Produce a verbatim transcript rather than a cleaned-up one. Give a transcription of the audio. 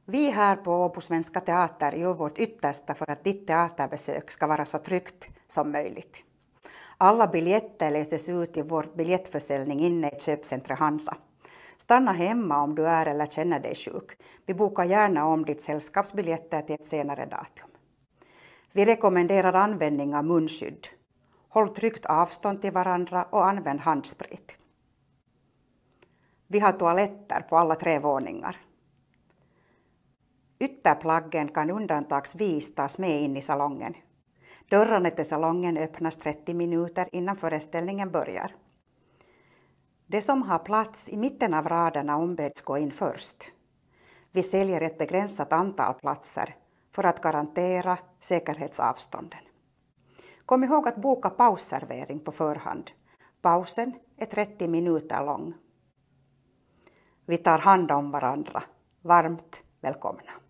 Vi här på Åbo Svenska Teater gör vårt yttersta för att ditt teaterbesök ska vara så tryggt som möjligt. Alla biljetter läses ut i vår biljettförsäljning inne i köpcentret Hansa. Stanna hemma om du är eller känner dig sjuk. Vi bokar gärna om ditt sällskapsbiljetter till ett senare datum. Vi rekommenderar användning av munskydd. Håll tryggt avstånd till varandra och använd handsprit. Vi har toaletter på alla tre våningar. Ytterplaggen kan undantagsvis tas med in i salongen. Dörrarna till salongen öppnas trettio minuter innan föreställningen börjar. De som har plats i mitten av raderna ombeds gå in först. Vi säljer ett begränsat antal platser för att garantera säkerhetsavstånden. Kom ihåg att boka pausservering på förhand. Pausen är trettio minuter lång. Vi tar hand om varandra. Varmt välkomna.